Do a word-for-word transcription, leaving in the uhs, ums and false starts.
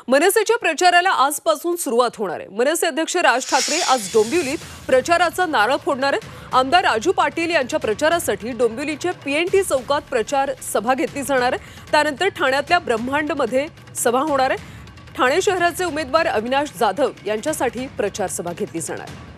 मनसेच्या प्रचाराला आजपासून सुरुवात होणार आहे। मनसे अध्यक्ष राज ठाकरे आज डोंबिवलीत प्रचाराचा नारळ फोडणार आहेत। आमदार राजू पाटील यांच्या प्रचारासाठी डोंबिवलीच्या पीएनटी चौकात प्रचार सभा घेतली जाणार आहे। त्यानंतर ठाण्यातल्या ब्रह्मांडमध्ये सभा होणार आहे। ठाणे शहराचे उमेदवार अविनाश जाधव यांच्यासाठी प्रचार सभा घेतली जाणार आहे।